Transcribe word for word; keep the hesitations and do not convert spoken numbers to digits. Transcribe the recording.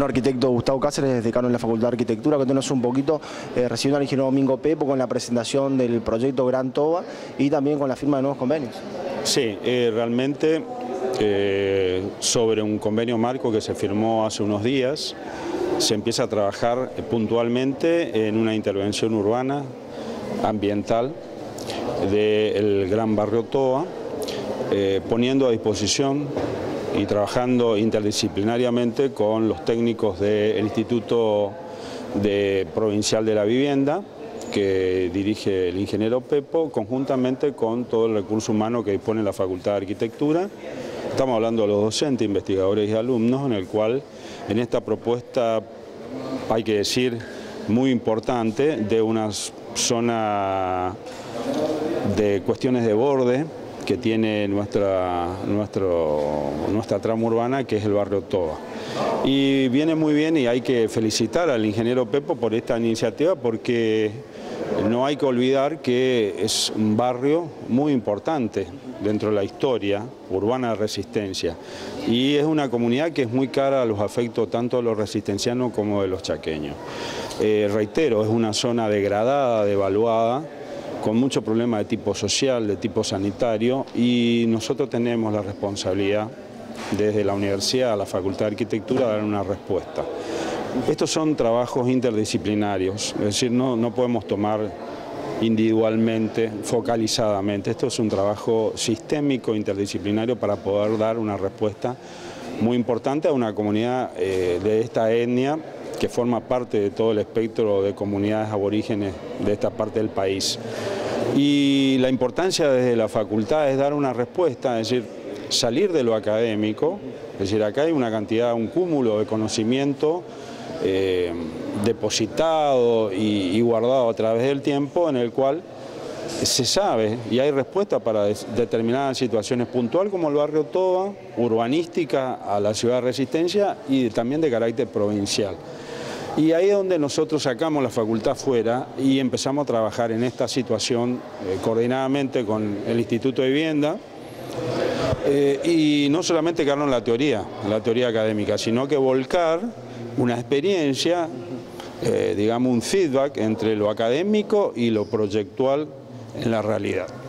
Bueno, arquitecto Gustavo Cáceres, decano en la Facultad de Arquitectura, contanos un poquito, eh, recibiendo al ingeniero Domingo Pepo con la presentación del proyecto Gran Toba y también con la firma de nuevos convenios. Sí, eh, realmente eh, sobre un convenio marco que se firmó hace unos días, se empieza a trabajar eh, puntualmente en una intervención urbana, ambiental, del Gran Barrio Toba, eh, poniendo a disposición y trabajando interdisciplinariamente con los técnicos del Instituto de Provincial de la Vivienda, que dirige el ingeniero Pepo, conjuntamente con todo el recurso humano que dispone la Facultad de Arquitectura. Estamos hablando de los docentes, investigadores y alumnos, en el cual en esta propuesta, hay que decir, muy importante, de una zona de cuestiones de borde que tiene nuestra, nuestro, nuestra trama urbana, que es el barrio Toba. Y viene muy bien y hay que felicitar al ingeniero Pepo por esta iniciativa, porque no hay que olvidar que es un barrio muy importante dentro de la historia urbana de Resistencia, y es una comunidad que es muy cara a los afectos tanto de los resistencianos como de los chaqueños. Eh, reitero, es una zona degradada, devaluada, con muchos problemas de tipo social, de tipo sanitario, y nosotros tenemos la responsabilidad desde la universidad a la Facultad de Arquitectura de dar una respuesta. Estos son trabajos interdisciplinarios, es decir, no, no podemos tomar individualmente, focalizadamente. Esto es un trabajo sistémico, interdisciplinario, para poder dar una respuesta muy importante a una comunidad eh, de esta etnia que forma parte de todo el espectro de comunidades aborígenes de esta parte del país. Y la importancia desde la facultad es dar una respuesta, es decir, salir de lo académico, es decir, acá hay una cantidad, un cúmulo de conocimiento eh, depositado y, y guardado a través del tiempo, en el cual se sabe y hay respuesta para determinadas situaciones puntuales, como el barrio Toba, urbanística a la ciudad de Resistencia y también de carácter provincial. Y ahí es donde nosotros sacamos la facultad fuera y empezamos a trabajar en esta situación eh, coordinadamente con el Instituto de Vivienda, eh, y no solamente quedarnos en la teoría, la teoría académica, sino que volcar una experiencia, eh, digamos un feedback entre lo académico y lo proyectual en la realidad.